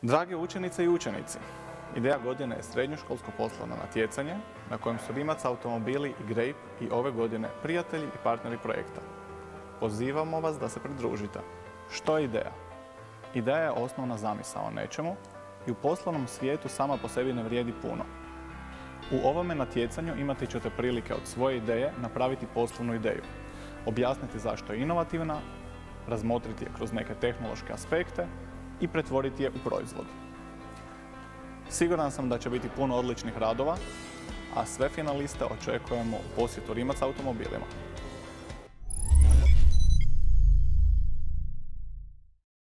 Drage učenice i učenici, ideja godine je srednjoškolsko poslovno natjecanje na kojem su Rimac automobili i Grape i ove godine prijatelji i partneri projekta. Pozivamo vas da se pridružite. Što je ideja? Ideja je osnovna zamisao o nečemu i u poslovnom svijetu sama po sebi ne vrijedi puno. U ovome natjecanju imati ćete prilike od svoje ideje napraviti poslovnu ideju, objasniti zašto je inovativna, razmotriti je kroz neke tehnološke aspekte i pretvoriti je u proizvod. Siguran sam da će biti puno odličnih radova, a sve finaliste očekujemo u posjetu Rimac automobilima.